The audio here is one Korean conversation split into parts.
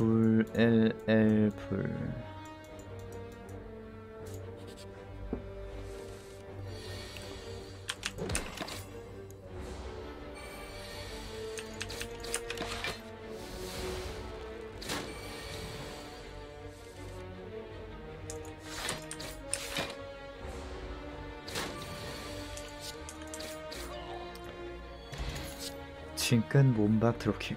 불 LL 불. 진끈 몸박 드롭킥.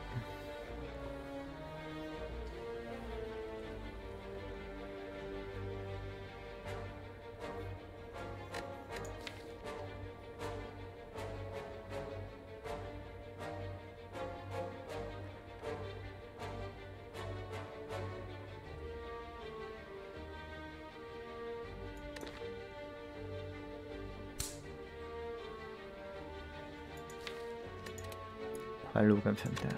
발로 감사합니다.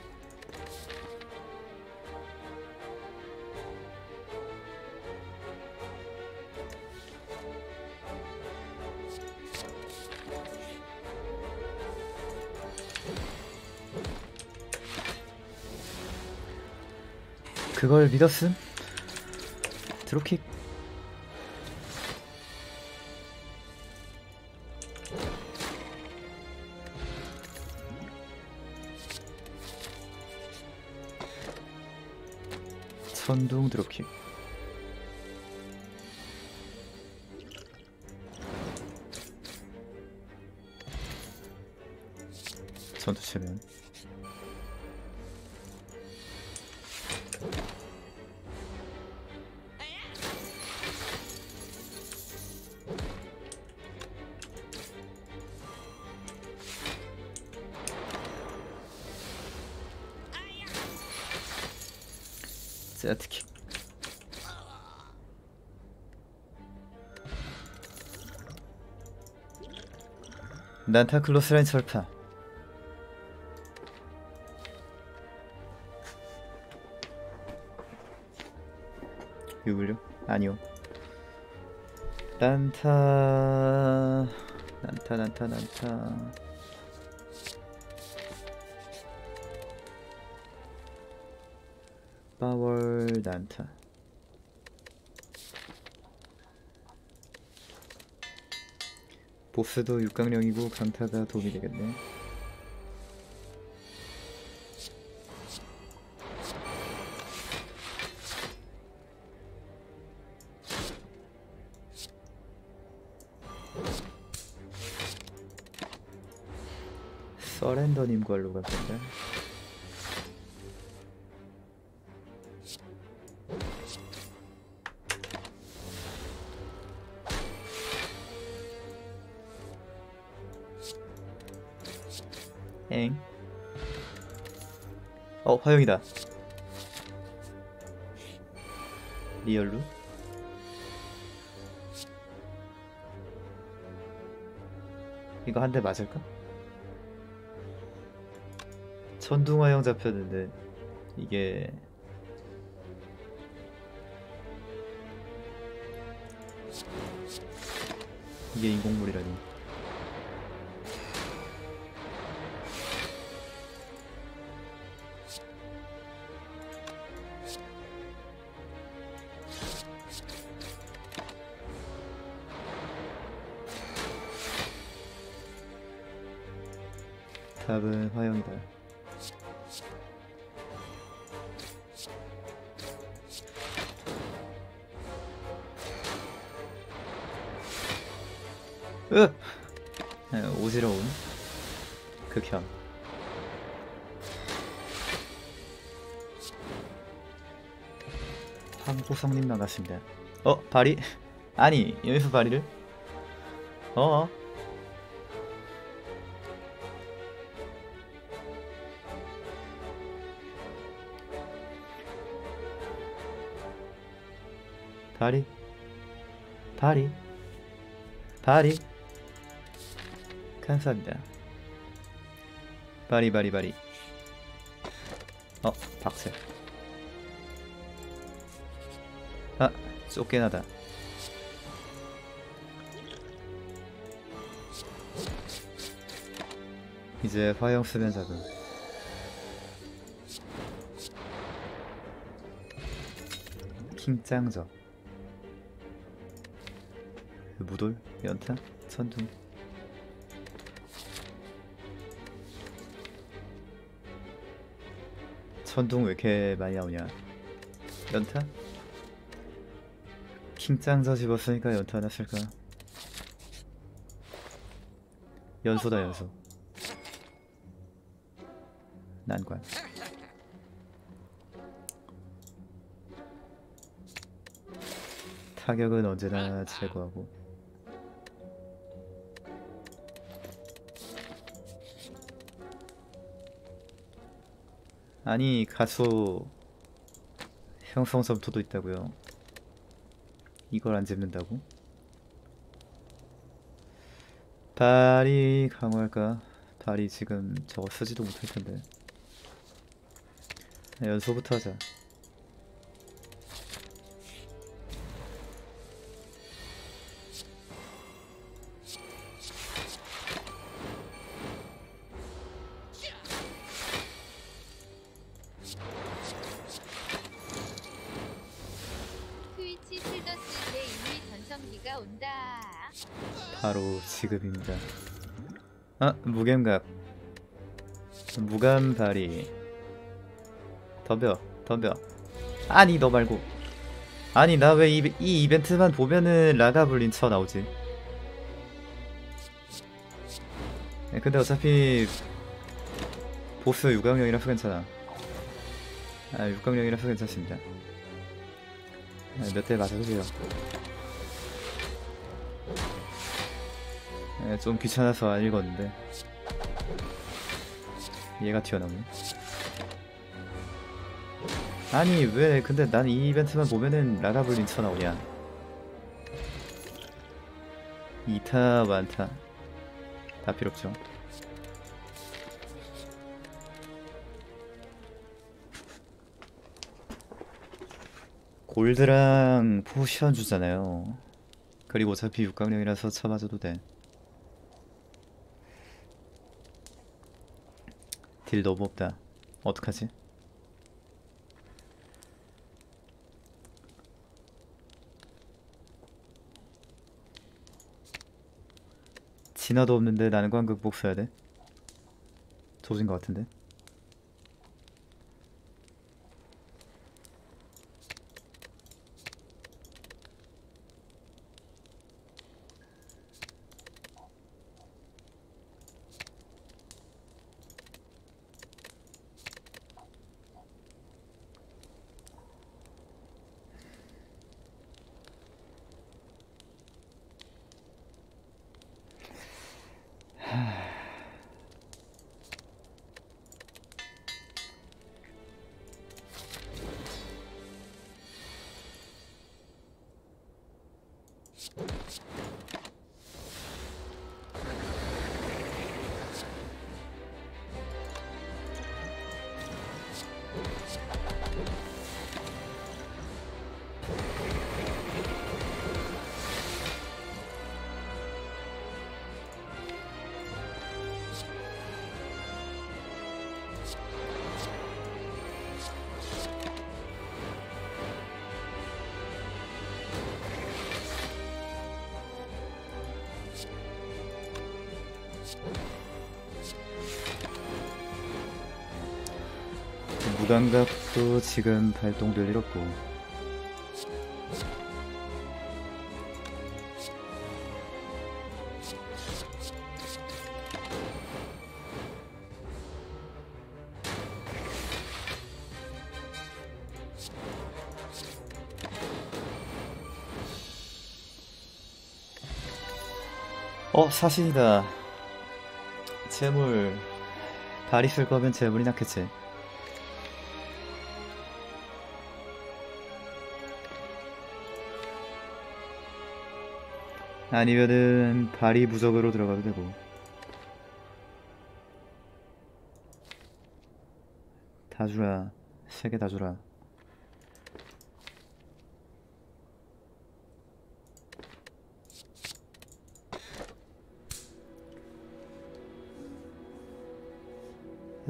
그걸 믿었음? 드롭킥. 선둥 드롭킥. 전투체면 세트킥. 난타 클로스라인 설파. 유블류? 아니요. 난타 파월 난타. 보스도 육강령이고 강타가 도움이 되겠네. 서렌더님 걸로 갑니다. 엥. 화영이다. 리얼루? 이거 한 대 맞을까? 천둥화형 잡혔는데 이게 인공물이라니. 답은 화영이다. 오지러운 극혐. 황보성님 나갔습니다. 발이? 아니 여기서 발이를? 발이 감사합니다. 바리 박세. 쫓겨나다. 이제 화형 쓰면 잡음. 킹짱저 무돌 연타 천둥 천둥 왜 이렇게 많이 나오냐. 연타 킹짱저 집었으니까 연타 하나 쓸까. 연소다 연소. 난관 타격은 언제나 제거하고. 아니 가수 형성 점토도 있다고요. 이걸 안 잡는다고? 발이 강화할까? 발이 지금 저거 쓰지도 못할 텐데. 연소부터 하자. 트위치 실드 쓸 때 이미 전성기가 온다. 바로 지금입니다. 아 무감각 무감발이 덤벼 덤벼. 아니 너 말고. 아니 나 왜 이 이벤트만 보면은 라가블린 쳐 나오지. 근데 어차피 보스 유광령이라서 괜찮아. 아 유광령이라서 괜찮습니다. 몇 대 맞아주세요. 좀 귀찮아서 안 읽었는데 얘가 튀어나오네. 아니 왜 근데 난 이 이벤트만 보면은 라가블린 쳐나오냐. 2타 1타 다 필요없죠. 골드랑 포션 주잖아요. 그리고 어차피 육강령이라서 쳐맞아도 돼. 딜 너무 없다. 어떡하지? 진화도 없는데 나는 관극복 써야 돼? 조진 것 같은데? 무감각도 지금 발동될 일 없고. 사신이다. 재물 발이 쓸 거면 재물이 낫겠지. 아니면은 발이 무적으로 들어가도 되고. 다 주라. 3개 다 주라.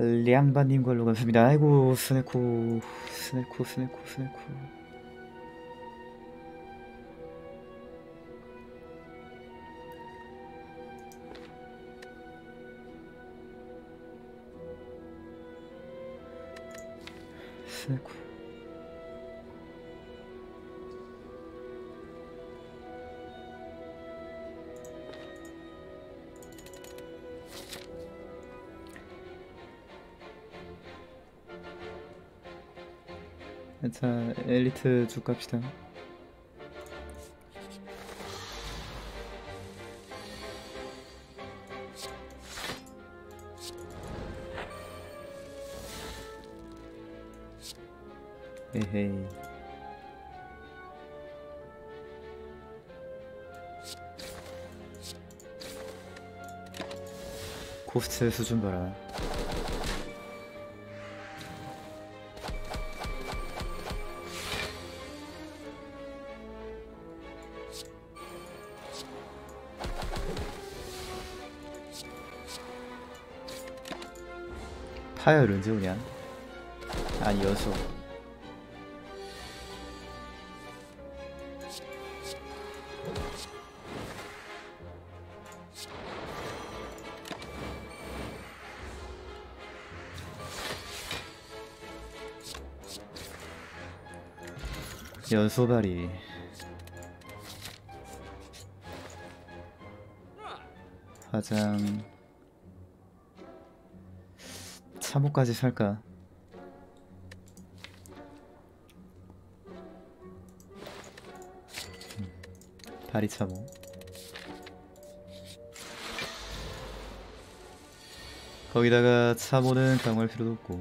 량바님 걸로 감사합니다. 아이고 스네코. 스네코. 자, 엘리트 쭉 갑시다. 에헤이. 코스트 수준 봐라. 파열 언제 오냐? 아니 연속. 연소발이 화장 참호까지 살까? 다리 참호. 거기다가 참호는 강화할 필요도 없고.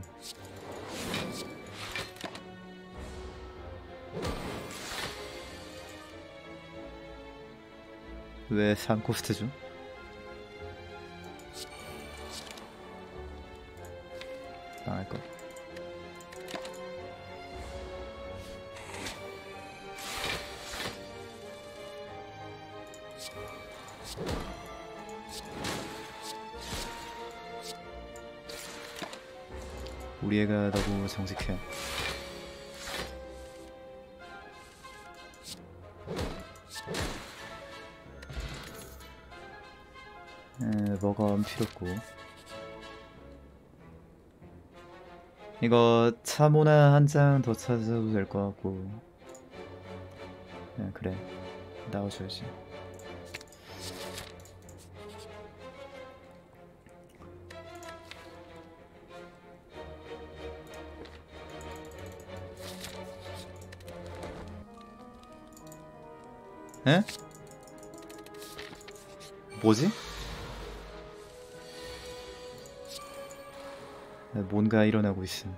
왜 3코스트죠? 망할걸. 우리 애가 너무 정직해. 뭐가 필요 없고. 이거 참호나 한 장 더 찾아도 될 것 같고. 그래, 나와줘야지. 에? 뭐지? 뭔가 일어나고 있음.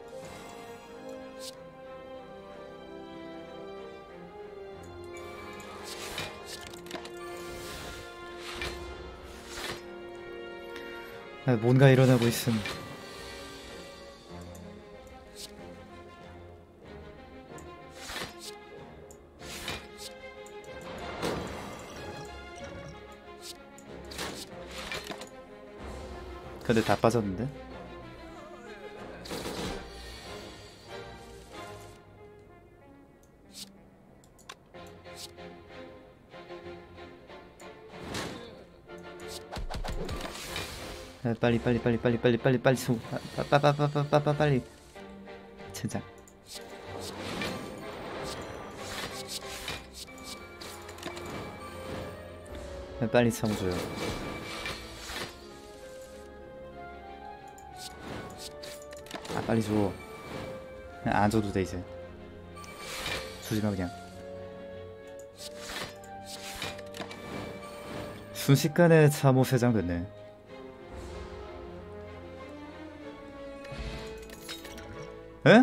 뭔가 일어나고 있음. 근데 다 빠졌는데? 빨리 소 빨리 젠장. 빨리 참줘요. 빨리 줘. 안 줘도 돼 이제. 주지마 그냥. 순식간에 참호 3장 됐네. 에?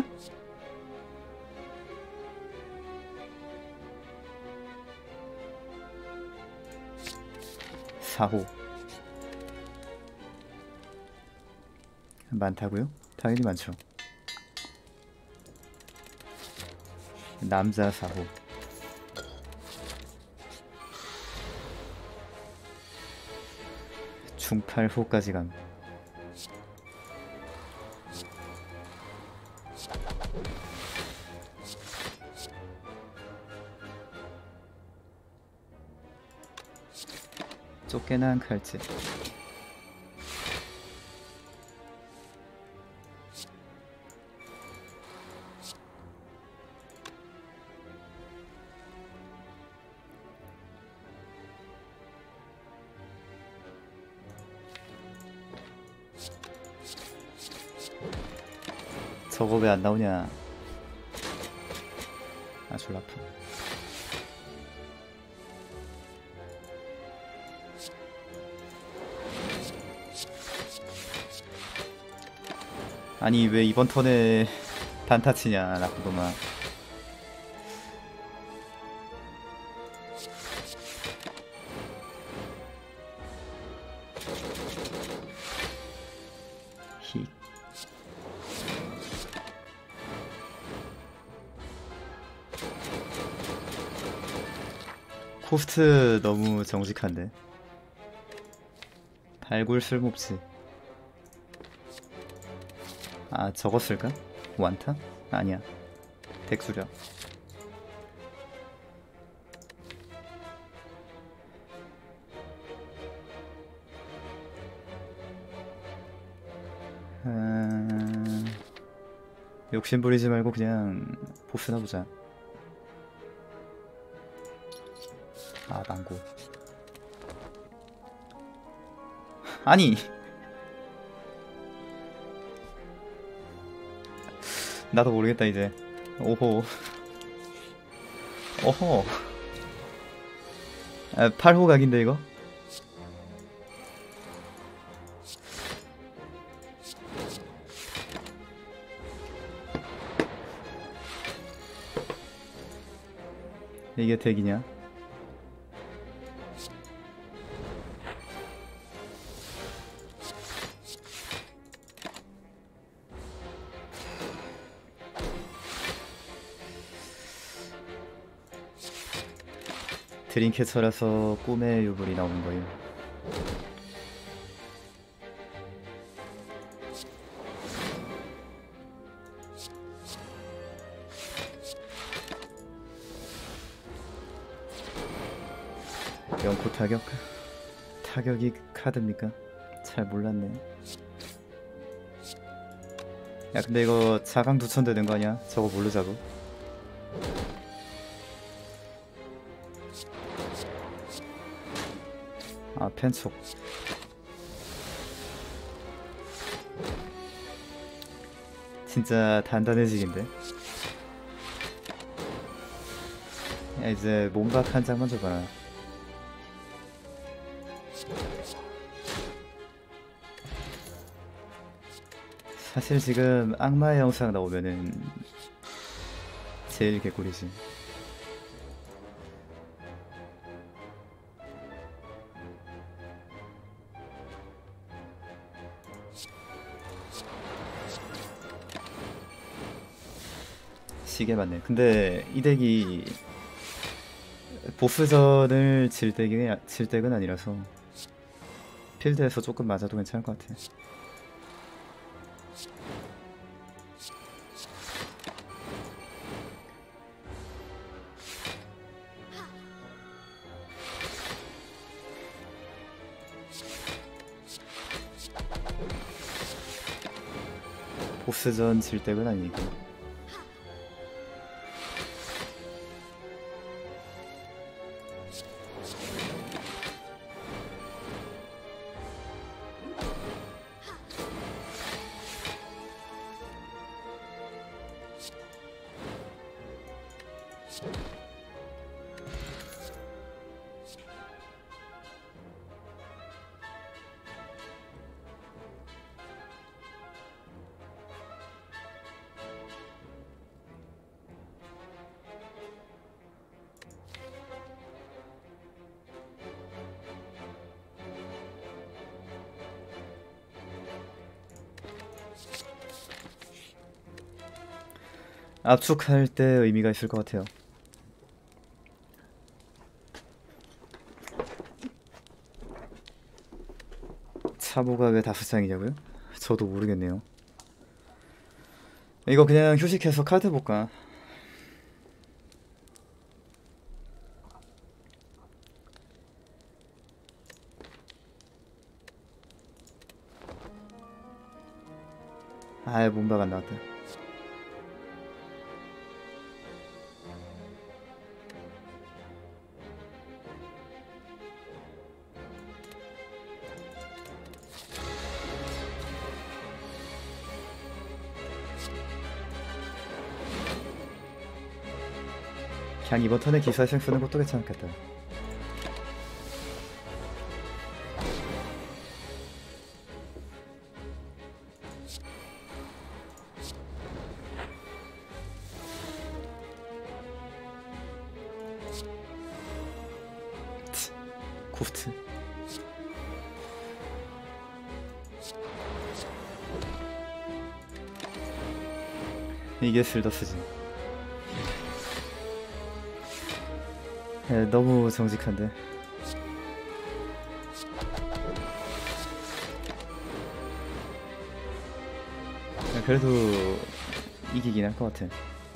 사호 많다고요? 당연히 많죠. 남자 사호. 중팔호까지 감. 쫓겨난 칼집. 저거 왜 안 나오냐. 아 졸라 아파. 아니 왜 이번 턴에 단타 치냐 나쁘구만. 히. 코스트 너무 정직한데. 발굴 쓸모없지. 아 저거 쓸까? 완타? 아니야. 덱수력. 욕심 부리지 말고 그냥 보스나 보자. 아 망고. 아니 나도 모르겠다 이제. 오호. 어허. 아, 8호 각인데 이거? 이게 덱이냐? 드림캐쳐라서 꿈의 유불이 나오는 거예요. 연코 타격? 타격이 카드입니까? 잘 몰랐네. 야 근데 이거 자강 두천 되는 거 아니야? 저거 모르자고. 아 펜촉. 진짜 단단해지긴데. 야 이제 몸박 한 장만 줘봐라. 사실 지금 악마의 영상 나오면은 제일 개꿀이지. 시계 맞네. 근데 이 덱이 보스전을 질 덱은 아니라서 필드에서 조금 맞아도 괜찮을 것 같아. 보스전 질 덱은 아니니까. 압축할 때 의미가 있을 것 같아요. 차보가 왜 5장이냐고요? 저도 모르겠네요. 이거 그냥 휴식해서 카드 볼까? 아이 몸박 안 나왔다. 그냥 이번 턴에 기사생 쓰는 것도 괜찮겠다. 코프트. 이게 슬더스지. 너무 정직한데. 그래도 이기긴 할 것 같아.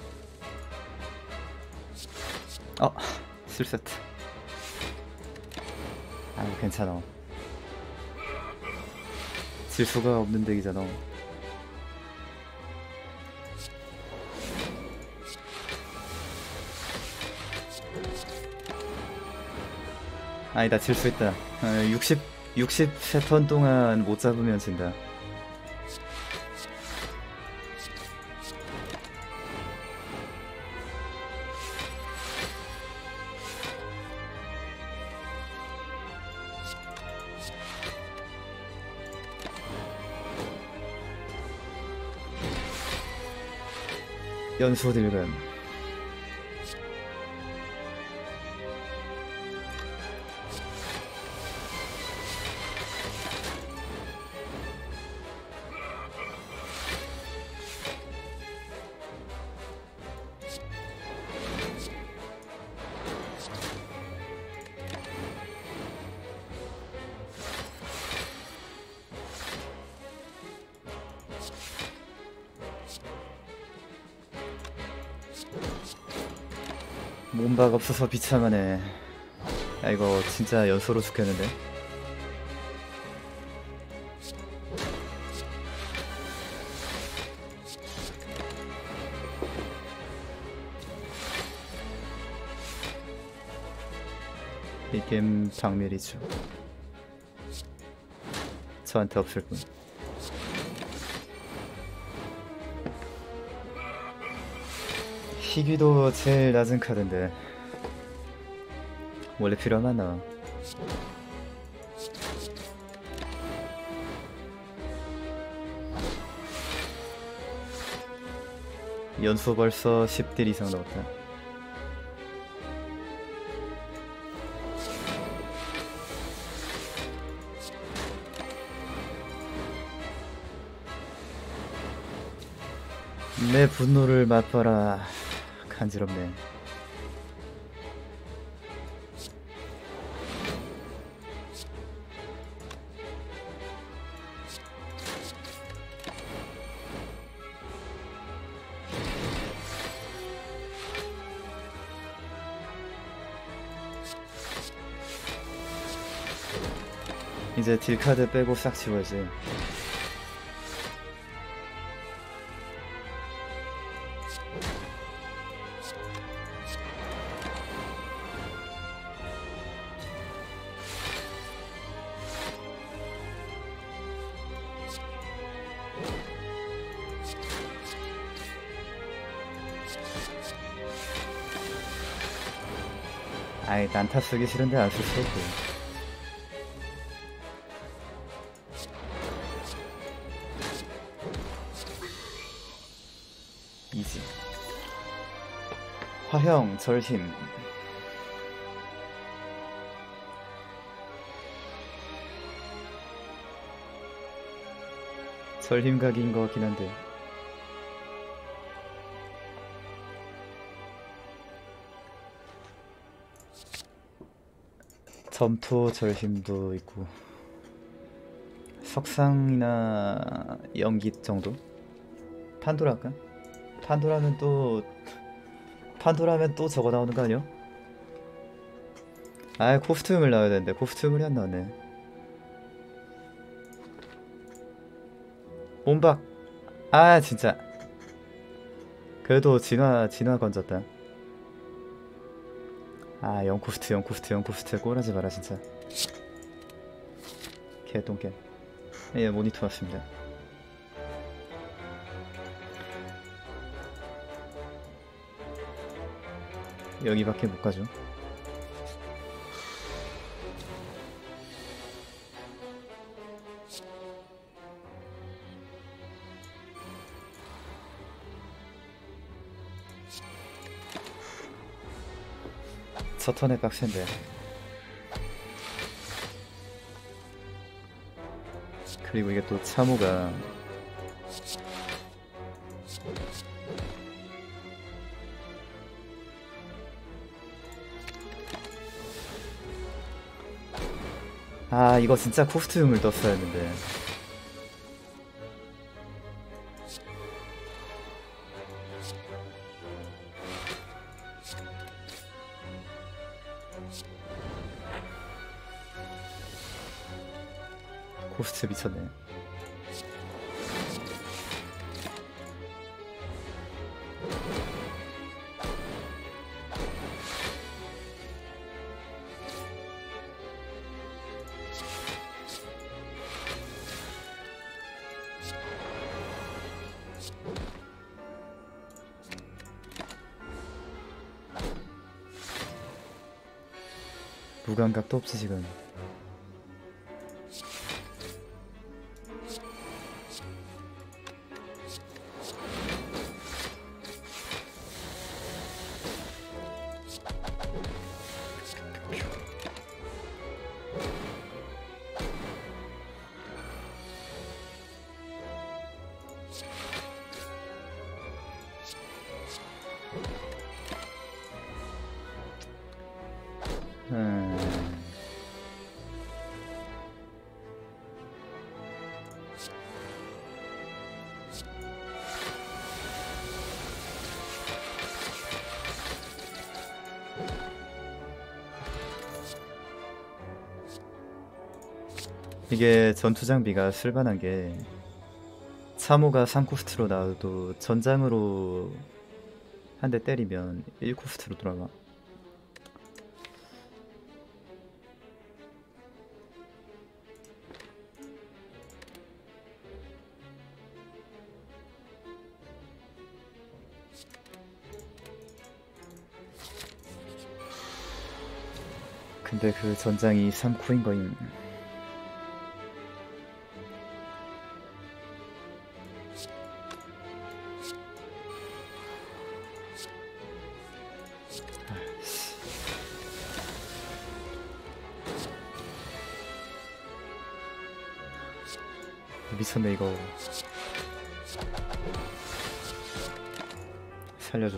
술세트. 괜찮아. 질 수가 없는 덱이잖아. 아니다, 질 수 있다. 63턴 동안 못 잡으면 진다. 연수 딜금. 몸박 없어서 비참하네. 야, 이거 진짜 연소로 죽겠는데. 이 게임 박멸이죠. 저한테 없을 뿐. 희귀도 제일 낮은 카드인데 원래 필요하면 나와. 연수 벌써 10딜 이상 넣었다. 내 분노를 맛봐라. 간지럽네. 이제 딜카드 빼고 싹 지워야지. 아이, 난타 쓰기 싫은데 안 쓸 수 없고. 이지. 화형, 절힘. 절힘 각인 것 같긴 한데. 점토 절힘도 있고. 석상이나 연기 정도? 판도라 할까? 판도라면 또 저거 나오는 거 아니야? 아, 코스튬을 나와야 되는데 코스튬을 안 나왔네. 몸박. 아, 진짜. 그래도 진화 건졌다. 아, 영코스트 꼬라지 마라 진짜. 개똥개. 예, 모니터 왔습니다. 여기밖에 못 가죠. 첫 턴에 빡센데. 그리고 이게 또 참호가 아 이거 진짜 코스튬을 떴어야 했는데. 코스트 미쳤네. 무감각도 없지 지금. 이게 전투 장비가 쓸만한 게 참호가 3코스트로 나와도 전장으로 한 대 때리면 1코스트로 돌아가. 근데 그 전장이 3코인 거임. 미쳤네 이거. 살려줘.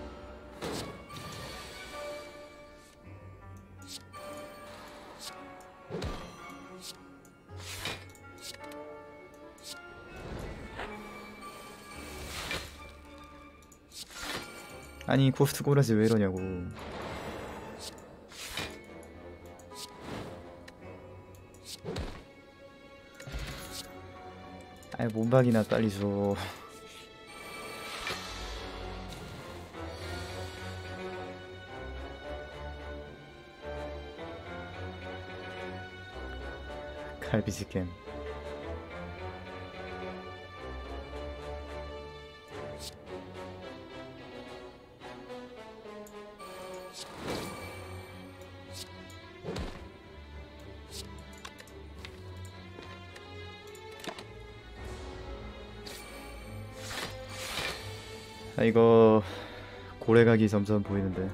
아니 코스트 꼬라지 왜 이러냐고. 아이 몸박이나 빨리 줘. 갈비치킨. 아 이거 고래각이 점점 보이는데.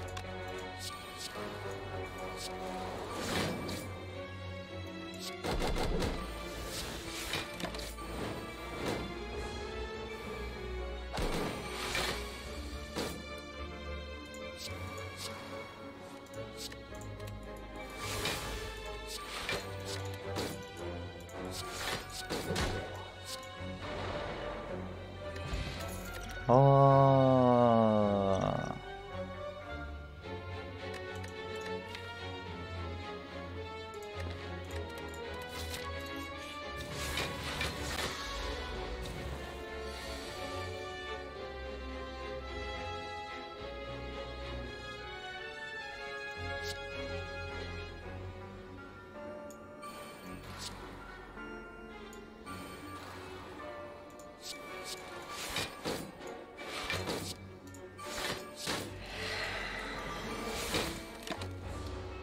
아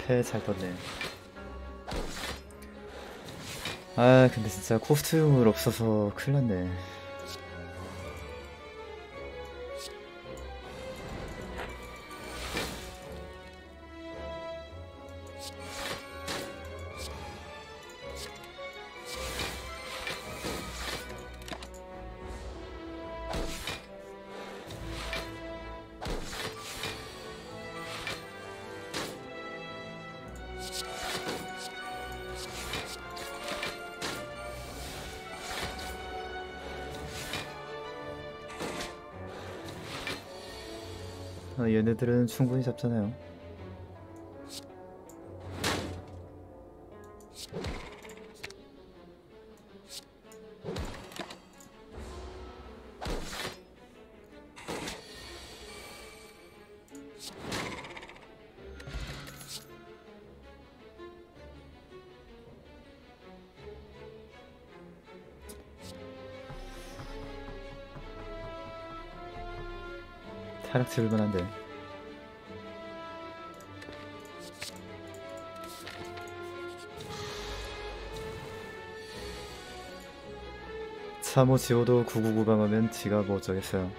패 잘 떴네. 아 근데 진짜 코스튬을 없어서 큰일 났네. 얘네들은 충분히 잡잖아요. 타락 찍을만 한데. 참호 지호도 999 방하면 지가 뭐 어쩌겠어요.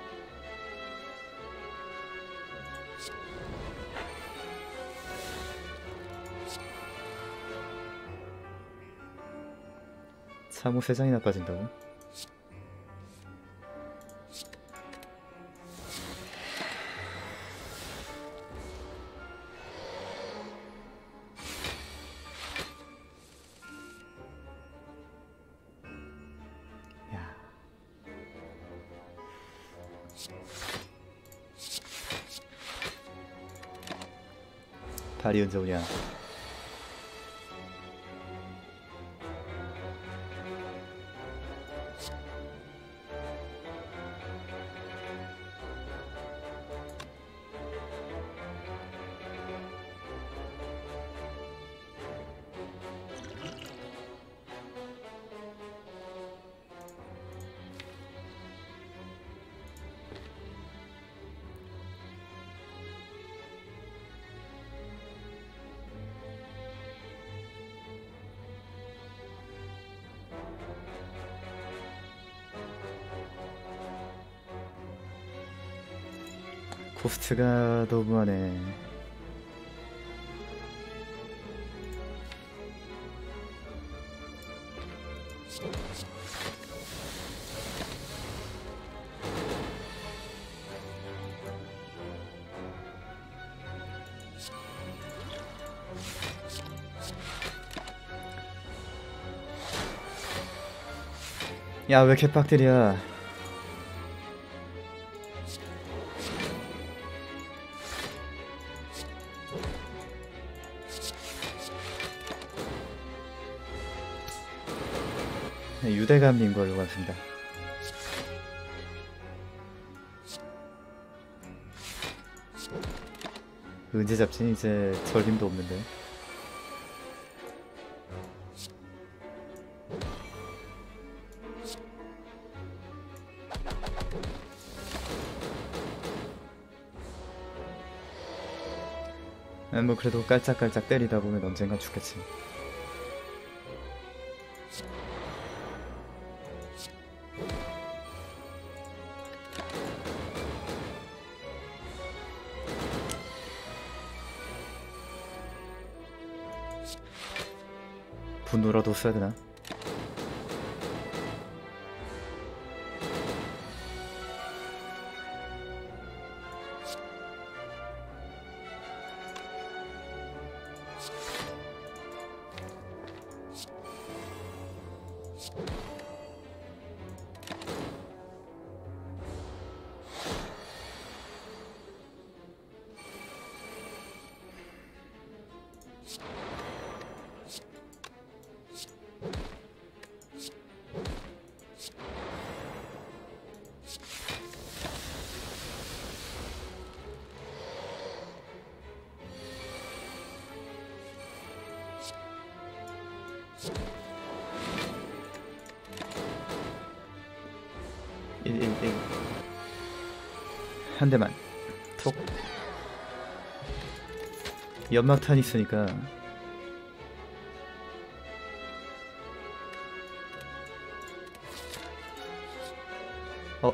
참호 3장이나 빠진다고? 야. 발이 언제 오냐. 코스트가 너무하네. 야, 왜 개빡들이야. 유대감인 걸로 같습니다. 언제 잡지? 이제 절림도 없는데. 뭐 그래도 깔짝깔짝 때리다 보면 언젠간 죽겠지. 분노라도 써야 되나? 한 대만 톡. 연막탄 있으니까. 어?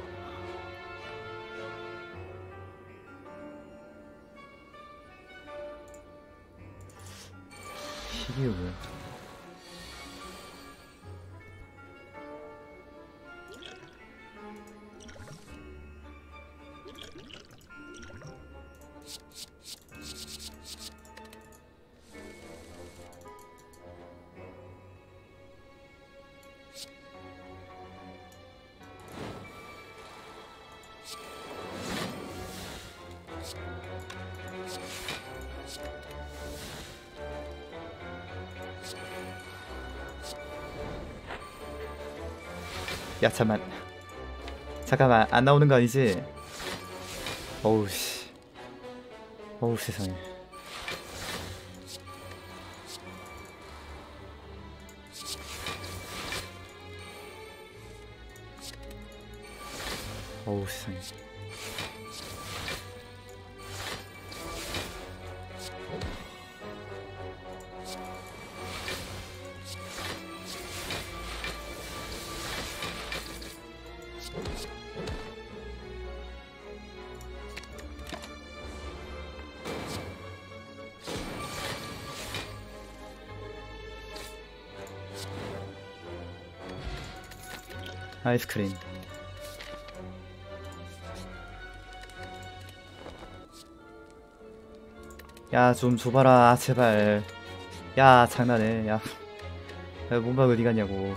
이게 뭐야? 야 잠깐만 안 나오는 거 아니지? 어우 씨. 어우 세상에. 어우 세상에. 아이스크림. 야 좀 줘봐라 제발. 야 장난해. 야, 야 몸박 어디 갔냐고.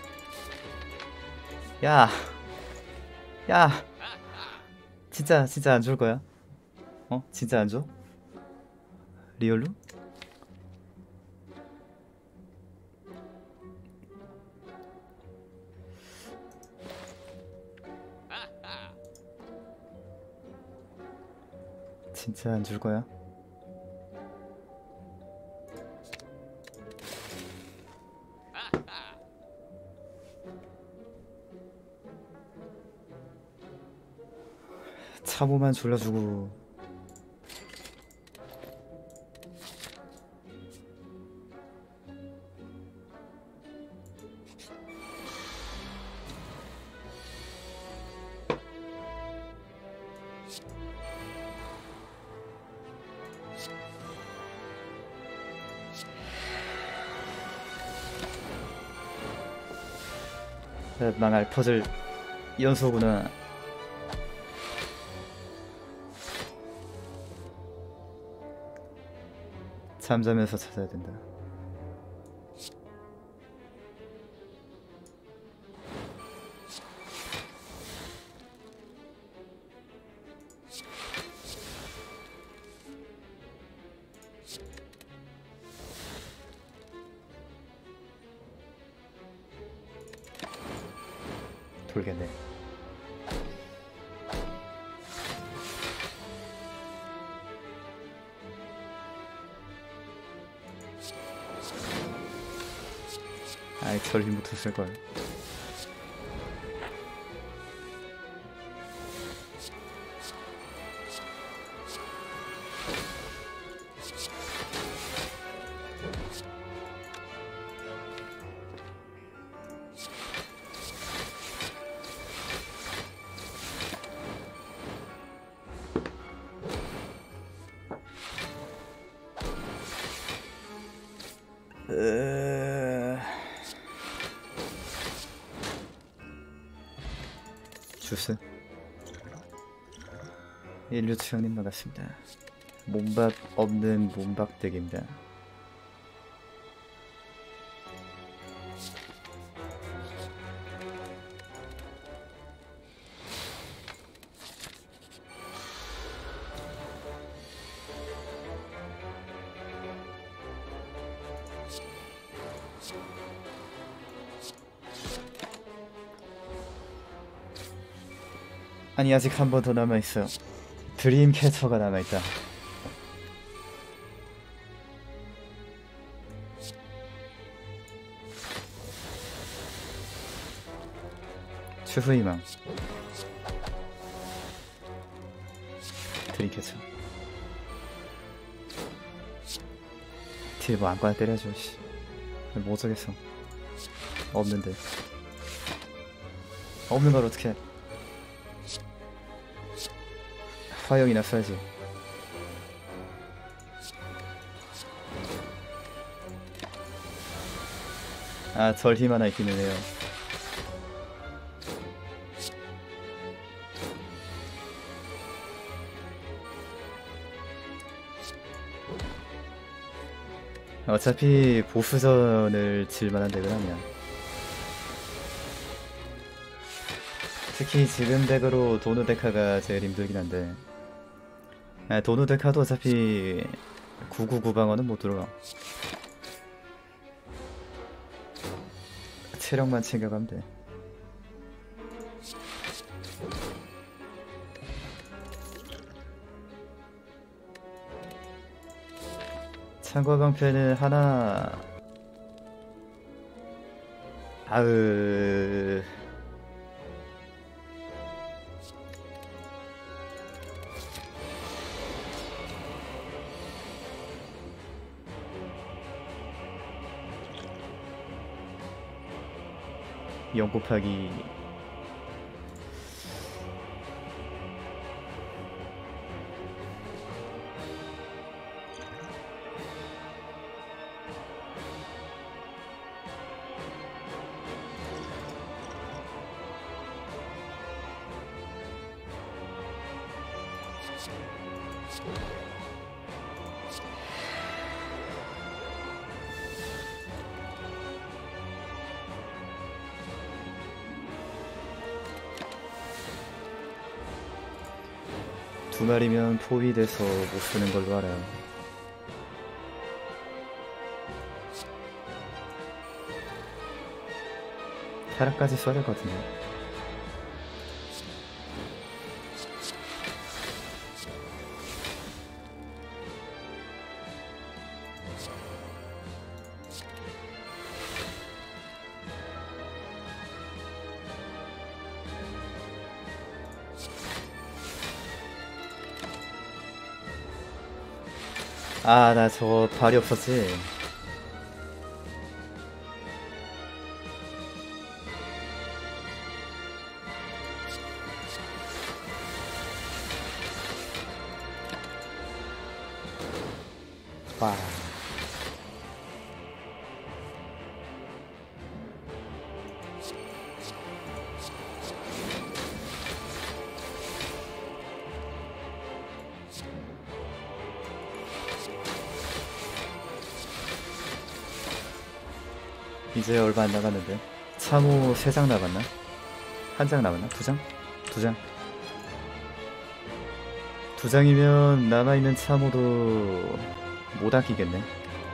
야, 야 진짜 안 줄 거야? 어? 진짜 안 줘? 리얼로? 진짜 안 줄 거야? 차보만 졸라주고. 망할 퍼즐 연소구나. 잠자면서 찾아야 된다. 돌겠네. 아이 절림부터 쓸걸. 주스. 인류 취향님 반갑습니다. 몸박 없는 몸박댁입니다. 아니 아직 한 번 더 남아있어요. 드림캐쳐가 남아있다. 추후희망. 드림캐쳐. 어차피 뭐 안과나 때려줘. 씨. 뭐 어쩌겠어. 없는데. 없는 걸 어떻게? 화형이나 써야지. 아, 절 힘 하나 있기는 해요. 어차피 보스전을 질만한 덱은 아니야. 특히 지금 덱으로 도누 데카가 제일 힘들긴 한데, 아, 도누 데카도 어차피 999방어는 못 들어가. 체력만 챙겨가면 돼. 창과 방패는 하나. 아으. 영 곱하기 두 마리면 포위돼서 못 쓰는 걸로 알아요. 타락까지 써야 될 것 같은데. 아, 나 저거 발이 없었지. 와. 이제 얼마 안 남았는데. 참호 3장 남았나? 1장 남았나? 2장? 2장. 2장이면 남아있는 참호도 못 아끼겠네.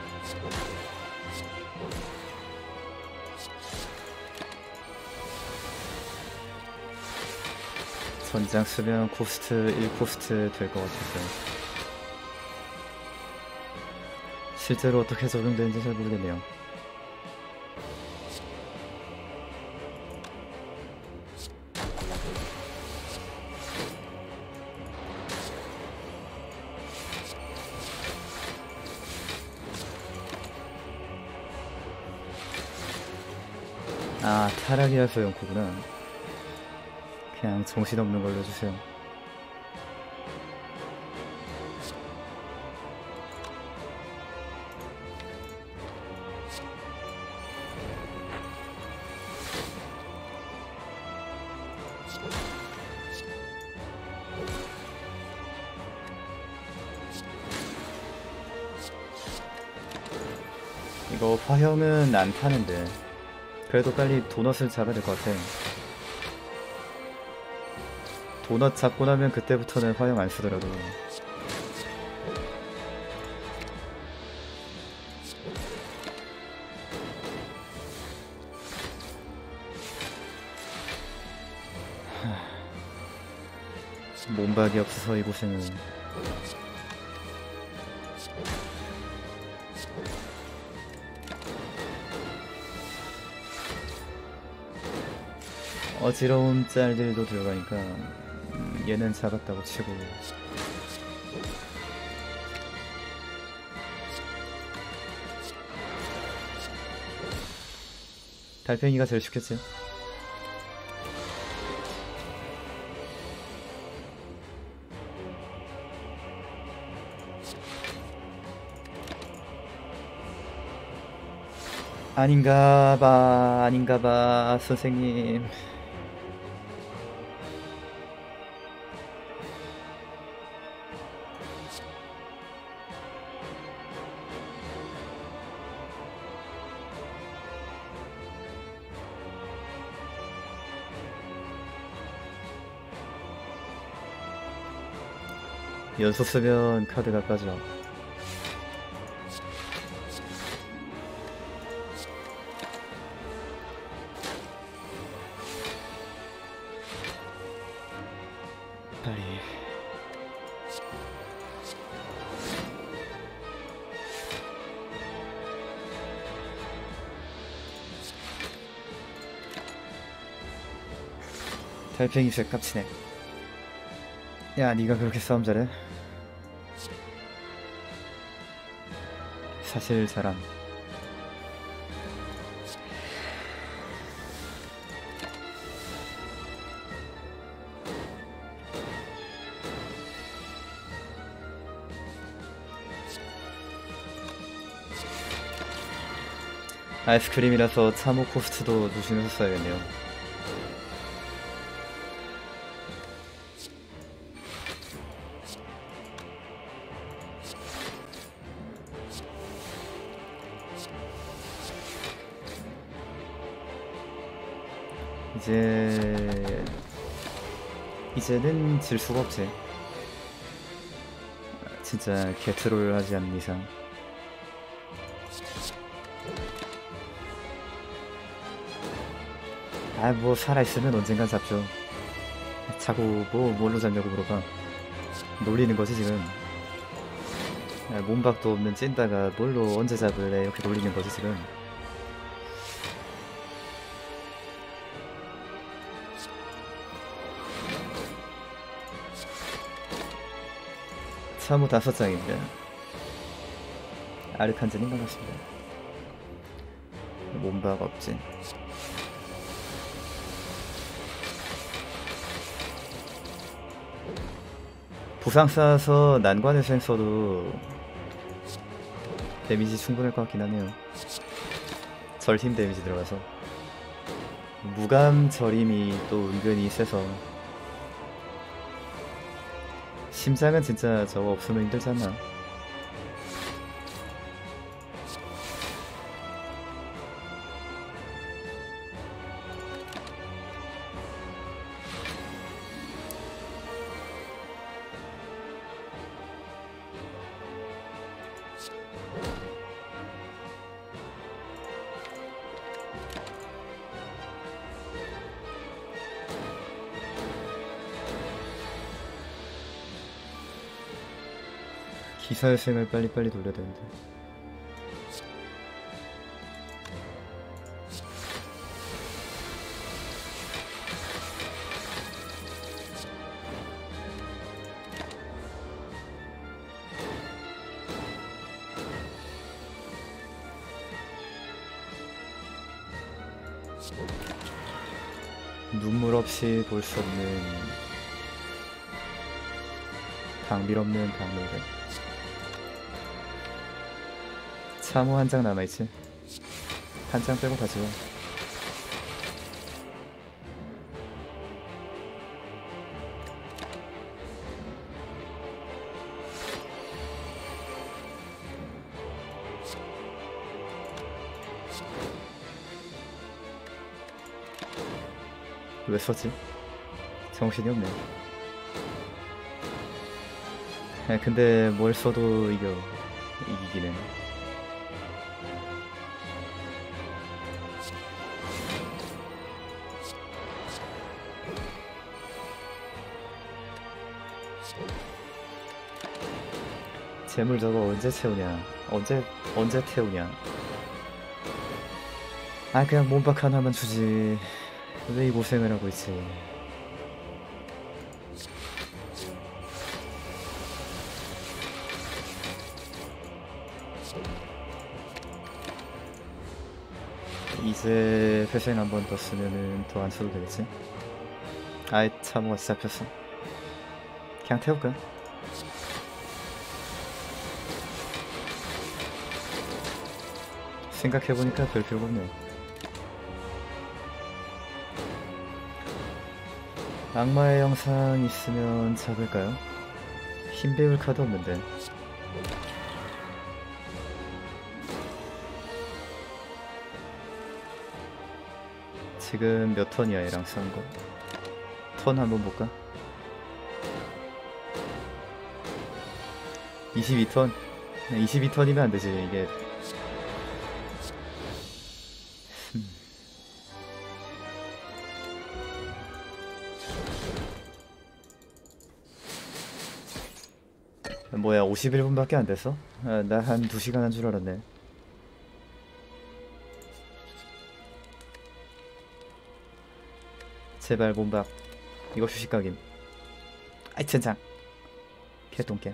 전장 쓰면 코스트 1코스트 될 것 같아서 실제로 어떻게 적용되는지 잘 모르겠네요. 아, 타락이라서 연코구나. 그냥 정신없는 걸로 해주세요. 이거 화형은 안 타는데 그래도 빨리 도넛을 잡아야 될 것 같아. 도넛 잡고 나면 그때부터는 화형 안 쓰더라도. 몸박이 없어서 이곳에는. 어지러운 짤들도 들어가니까 얘는 잡았다고 치고. 달팽이가 제일 좋겠지. 아닌가봐, 아닌가봐, 선생님. 연속 쓰면 카드가 빠져. 빨리. 달팽이 쇠 깝치네. 야, 네가 그렇게 싸움 잘해? 사실 잘함. 아이스크림이라서 참호 코스트도 조심해서 써야겠네요. 이제는 질 수가 없지. 진짜 개트롤 하지 않는 이상. 아, 뭐 살아있으면 언젠간 잡죠. 자꾸 뭘로 잡냐고 물어봐. 놀리는 거지 지금. 아, 몸박도 없는 찐다가 뭘로 언제 잡을래 이렇게 놀리는 거지 지금. 참호 5장입니다. 아르칸즈님 반갑습니다. 몸박 없진. 부상 쌓아서 난관의 써도 데미지 충분할 것 같긴 하네요. 절힘 데미지 들어가서 무감 절임이 또 은근히 세서 심장은 진짜 저거 없으면 힘들지 않나? 기사회생을 빨리빨리 돌려야 되는데. 눈물 없이 볼 수 없는 방밀 없는 방밀을. 참호 한 장 남아있지. 한 장 빼고 가지고. 왜 썼지? 정신이 없네. 아, 근데 뭘 써도 이기기는. 재물 저거 언제 채우냐? 언제 태우냐? 아, 그냥 몸박 하나만 주지. 왜 이 고생을 하고 있지? 이제 회생 한 번 더 쓰면은 더 안 써도 되겠지? 아이 참호가 잡혔어. 그냥 태울까? 생각해보니까 별 필요가 없네. 악마의 영상 있으면 잡을까요? 힘 배울 카드 없는데. 지금 몇 턴이야 얘랑 싸운 거? 턴 한번 볼까? 22턴? 22턴이면 안 되지 이게. 뭐야 51분밖에 안 됐어? 아, 나 한 2시간 한 줄 알았네. 제발 몸박 이거 휴식각임. 아이 젠장 개똥개.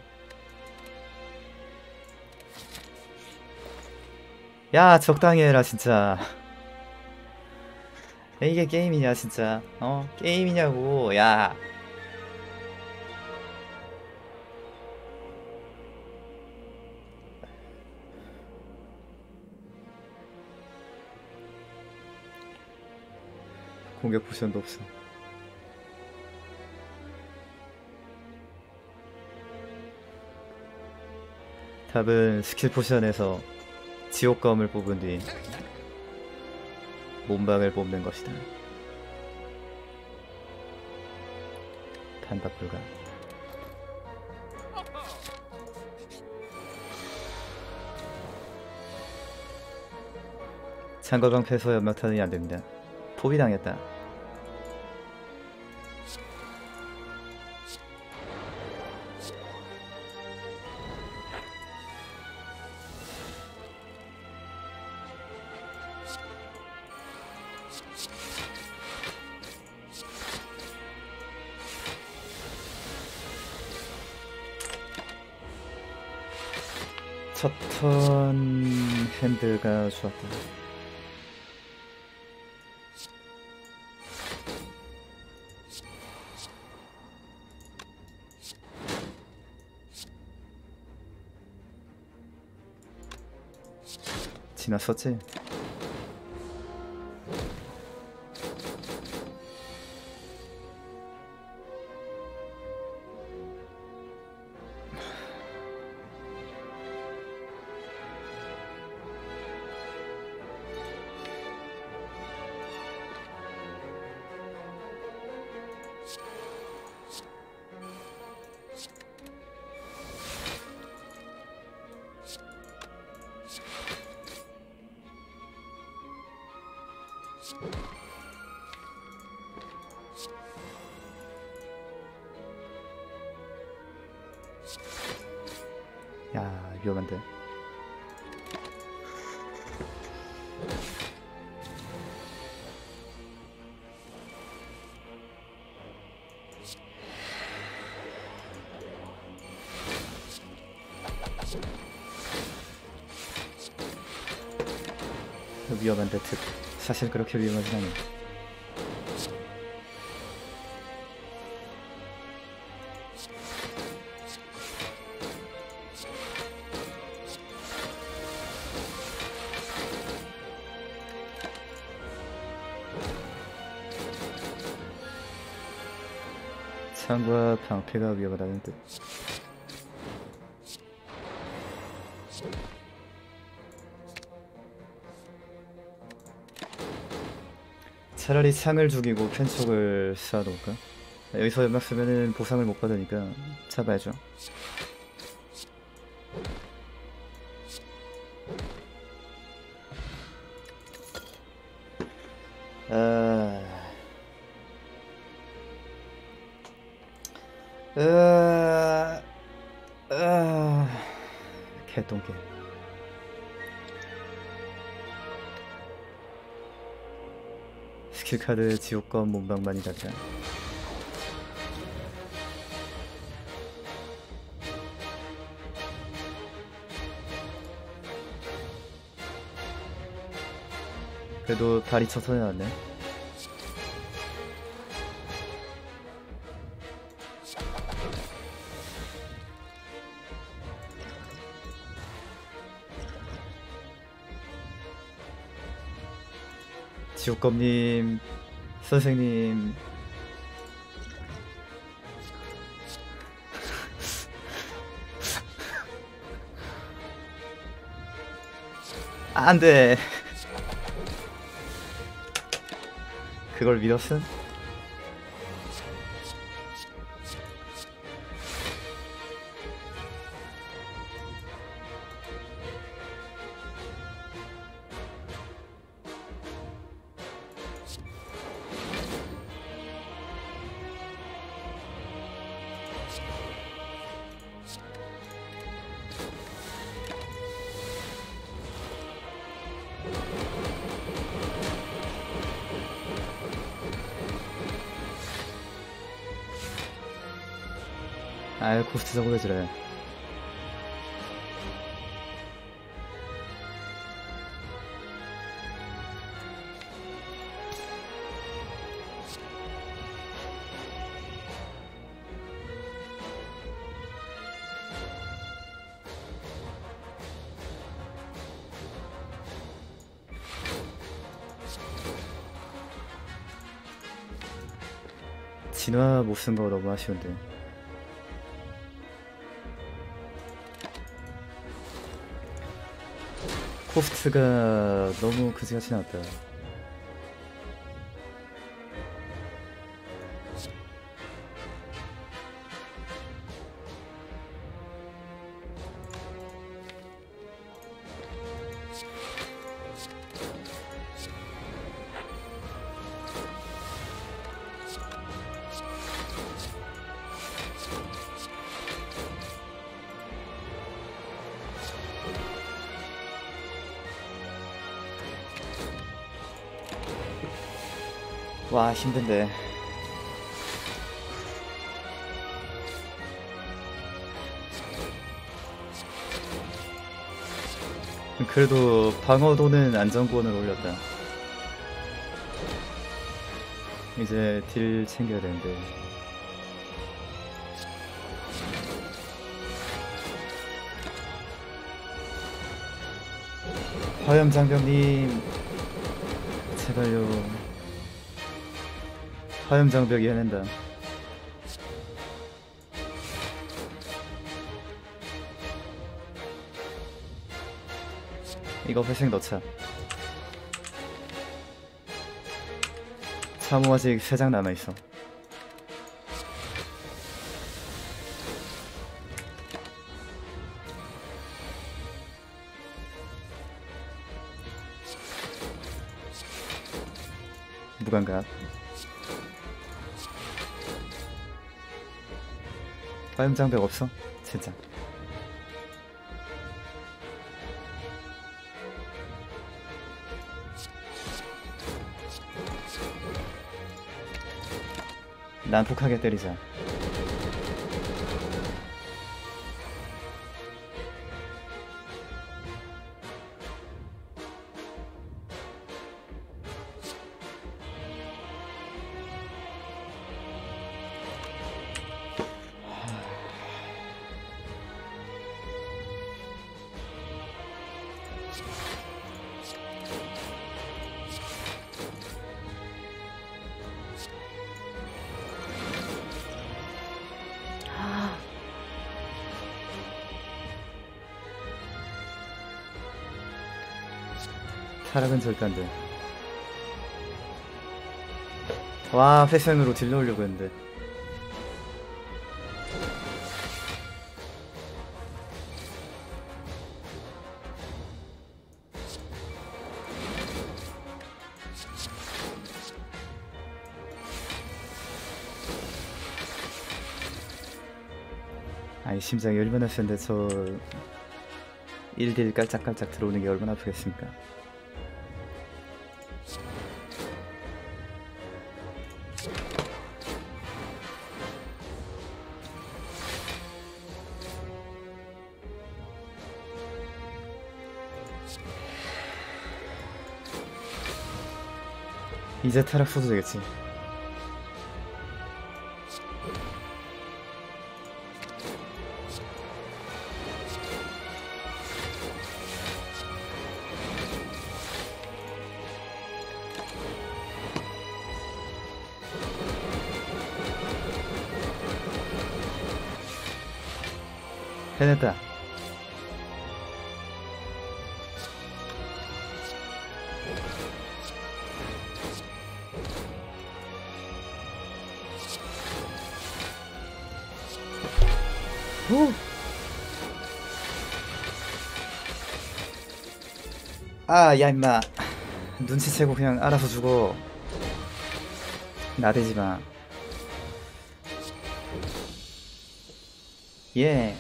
야 적당히 해라 진짜. 이게 게임이냐 진짜. 게임이냐고. 야 공격 포션도 없어. 답은 스킬 포션에서 지옥검을 뽑은 뒤 몸박을 뽑는 것이다. 반박 불가. 창거방 패소 연막탄이 안됩니다. 포기당했다. 첫 턴 핸들가 좋았다. 지났었지? 야 위험한데. 위험한데 특 사실 그렇게 위험하진 않아. 창과 방패가 위험하다는 뜻. 차라리 창을 죽이고 펜촉을 쏴놓을까? 여기서 연막 쓰면은 보상을 못 받으니까 잡아야죠. 개똥개. 스킬카드 지옥검 몸방만이 가자. 그래도 발이 쳐서 나왔네. 지옥검님, 선생님. 안 돼. 그걸 믿었음? 아유, 고스트 저거 해주래. 진화 못 쓴 거 너무 아쉬운데. 코스트가 너무 그지같이 나왔다. 와, 힘든데. 그래도 방어도는 안정권을 올렸다. 이제 딜 챙겨야 되는데. 화염장벽님, 제발요. 화염장벽이 해낸다. 이거 회색 넣자. 참호 아직 3장 남아있어. 무감각. 화염장벽 없어? 진짜. 난폭하게 때리자. 타락은 절대 안 돼. 와, 패션으로 딜 넣으려고 했는데. 아이, 심장이 얼마나 센데 저 1딜 깔짝깔짝 들어오는 게 얼마나 아프겠습니까? 이제 타락 써도 되겠지. 해냈다. 오! 아, 야, 임마. 눈치채고 그냥 알아서 죽어. 나대지 마. 예.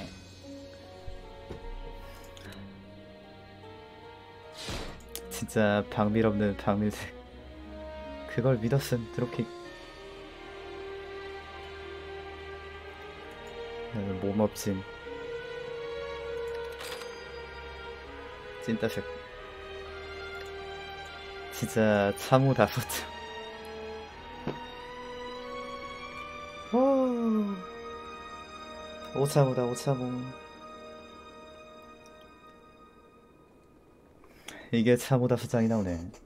진짜 박밀 없는 박밀색. 그걸 믿었음, 드롭킥. 몸업진. 찐따색. 진짜 참호 다 썼죠. 오차모다, 오차모. 이게 참호다 수장이 나오네.